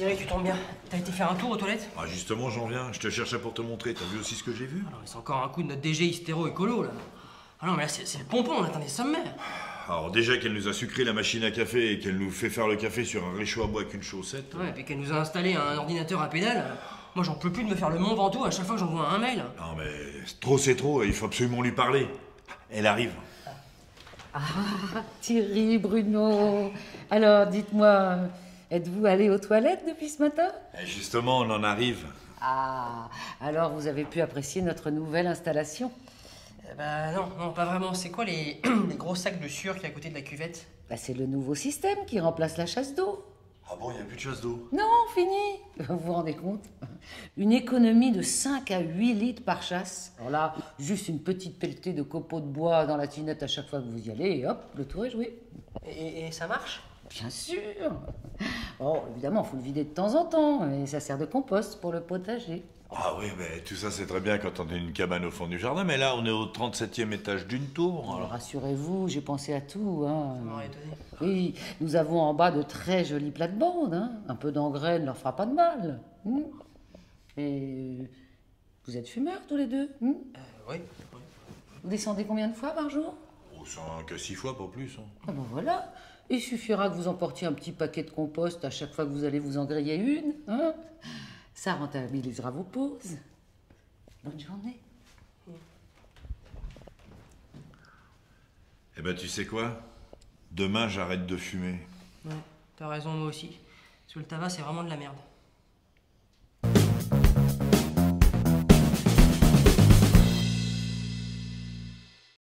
Allez, tu tombes bien. T'as été faire un tour aux toilettes? Ah justement, j'en viens. Je te cherchais pour te montrer. T'as vu aussi ce que j'ai vu? Ah non, mais c'est encore un coup de notre DG hystéro-écolo, là. Ah non, mais là, c'est le pompon, on atteint des sommets. Alors déjà qu'elle nous a sucré la machine à café et qu'elle nous fait faire le café sur un réchaud à bois avec une chaussette. Ouais, et puis qu'elle nous a installé un ordinateur à pédale. Moi, j'en peux plus de me faire le Mont Ventoux à chaque fois que j'envoie un mail. Non mais trop c'est trop, il faut absolument lui parler. Elle arrive. Ah, Thierry, Bruno. Alors, dites-moi, êtes-vous allé aux toilettes depuis ce matin? Et justement, on en arrive. Ah, alors vous avez pu apprécier notre nouvelle installation? Bah non, pas vraiment. C'est quoi les gros sacs de sueur qui est à côté de la cuvette? Bah, c'est le nouveau système qui remplace la chasse d'eau. Ah bon, il n'y a plus de chasse d'eau? Non, fini. Vous vous rendez compte? Une économie de 5 à 8 litres par chasse. Alors là, juste une petite pelletée de copeaux de bois dans la tinette à chaque fois que vous y allez, et hop, le tour est joué. Et ça marche? Bien sûr. Bon, évidemment, il faut le vider de temps en temps, et ça sert de compost pour le potager. Ah oui, mais tout ça c'est très bien quand on est une cabane au fond du jardin, mais là on est au 37e étage d'une tour. Alors, rassurez-vous, j'ai pensé à tout. Ça m'aurait étonné. Oui, nous avons en bas de très jolies plates-bandes. Un peu d'engrais ne leur fera pas de mal. Et vous êtes fumeurs tous les deux? Oui. Vous descendez combien de fois par jour? Oh, 5 à 6 fois, pas plus. Hein. Ah ben voilà. Il suffira que vous emportiez un petit paquet de compost à chaque fois que vous allez vous en griller une. Ça rentabilisera vos pauses. Bonne journée. Eh ben tu sais quoi? Demain j'arrête de fumer. Ouais, t'as raison, moi aussi. Parce que le tabac, c'est vraiment de la merde.